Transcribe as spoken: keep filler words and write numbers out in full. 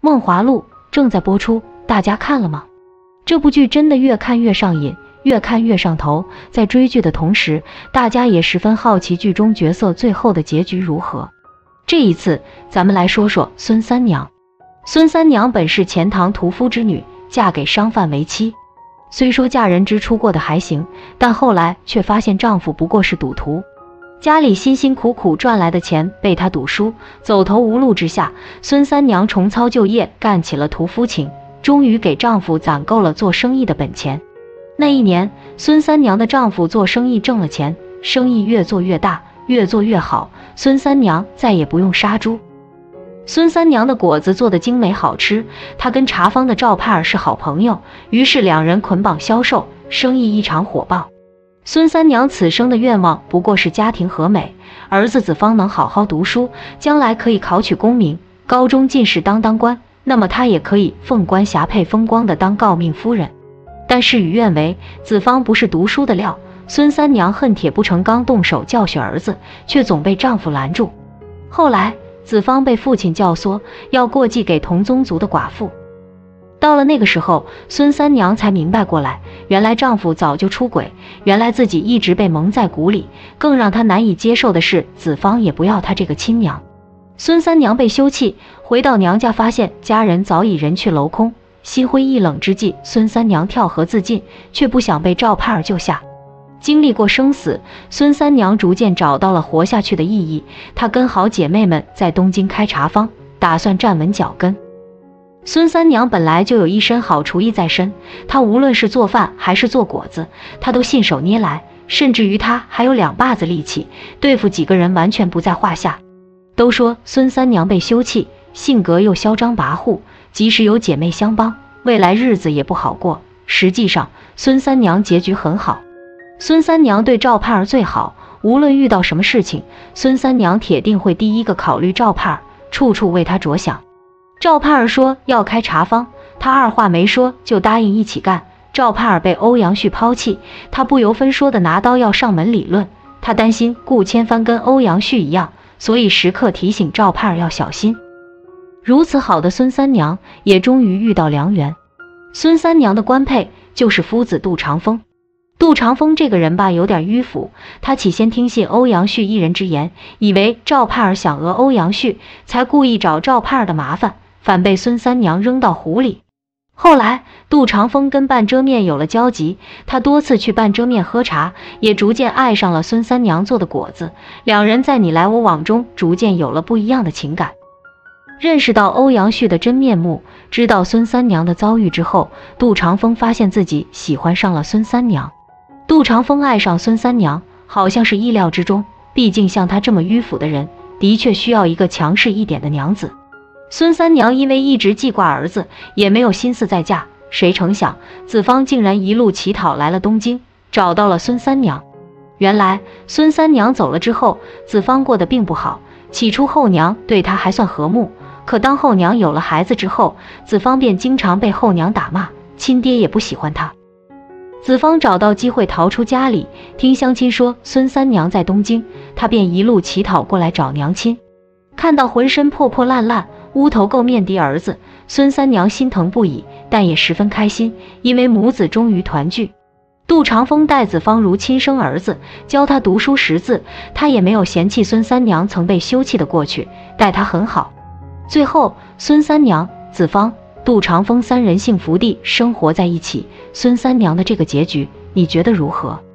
梦华录》正在播出，大家看了吗？这部剧真的越看越上瘾，越看越上头。在追剧的同时，大家也十分好奇剧中角色最后的结局如何。这一次，咱们来说说孙三娘。孙三娘本是钱塘屠夫之女，嫁给商贩为妻。虽说嫁人之初过得还行，但后来却发现丈夫不过是赌徒。家里辛辛苦苦赚来的钱被他赌输，走投无路之下，孙三娘重操旧业，干起了屠夫情，终于给丈夫攒够了做生意的本钱。那一年，孙三娘的丈夫做生意挣了钱，生意越做越大，越做越好，孙三娘再也不用杀猪。孙三娘的果子做得精美好吃，她跟茶坊的赵盼儿是好朋友，于是两人捆绑销售，生意异常火爆。孙三娘此生的愿望不过是家庭和美，儿子子方能好好读书，将来可以考取功名，高中进士当当官，那么她也可以凤冠霞帔风光的当诰命夫人。但事与愿违，子方不是读书的料，孙三娘恨铁不成钢，动手教训儿子，却总被丈夫拦住。后来子方被父亲教唆，要过继给同宗族的寡妇。到了那个时候，孙三娘才明白过来，原来丈夫早就出轨，原来自己一直被蒙在鼓里。更让她难以接受的是，子方也不要她这个亲娘。孙三娘被休弃，回到娘家，发现家人早已人去楼空，心灰意冷之际，孙三娘跳河自尽，却不想被赵盼儿救下。经历过生死，孙三娘逐渐找到了活下去的意义。她跟好姐妹们在东京开茶坊，打算站稳脚跟。孙三娘本来就有一身好厨艺在身，她无论是做饭还是做果子，她都信手捏来，甚至于她还有两把子力气，对付几个人完全不在话下。都说孙三娘被休弃，性格又嚣张跋扈，即使有姐妹相帮，未来日子也不好过。实际上，孙三娘结局很好。孙三娘对赵盼儿最好，无论遇到什么事情，孙三娘铁定会第一个考虑赵盼儿，处处为她着想。赵盼儿说要开茶坊，她二话没说就答应一起干。赵盼儿被欧阳旭抛弃，她不由分说的拿刀要上门理论。她担心顾千帆跟欧阳旭一样，所以时刻提醒赵盼儿要小心。如此好的孙三娘，也终于遇到良缘。孙三娘的官配就是夫子杜长风。杜长风这个人吧，有点迂腐。他起先听信欧阳旭一人之言，以为赵盼儿想讹欧阳旭，才故意找赵盼儿的麻烦，反被孙三娘扔到湖里。后来杜长风跟半遮面有了交集，他多次去半遮面喝茶，也逐渐爱上了孙三娘做的果子。两人在你来我往中逐渐有了不一样的情感。认识到欧阳旭的真面目，知道孙三娘的遭遇之后，杜长风发现自己喜欢上了孙三娘。杜长风爱上孙三娘，好像是意料之中，毕竟像他这么迂腐的人，的确需要一个强势一点的娘子。孙三娘因为一直记挂儿子，也没有心思再嫁，谁成想子方竟然一路乞讨来了东京，找到了孙三娘。原来孙三娘走了之后，子方过得并不好，起初后娘对他还算和睦，可当后娘有了孩子之后，子方便经常被后娘打骂，亲爹也不喜欢他。子方找到机会逃出家里，听乡亲说孙三娘在东京，他便一路乞讨过来找娘亲。看到浑身破破烂烂、乌头垢面的儿子，孙三娘心疼不已，但也十分开心，因为母子终于团聚。杜长风待子方如亲生儿子，教他读书识字，他也没有嫌弃孙三娘曾被休弃的过去，待他很好。最后孙三娘、子方、杜长风三人幸福地生活在一起。孙三娘的这个结局，你觉得如何？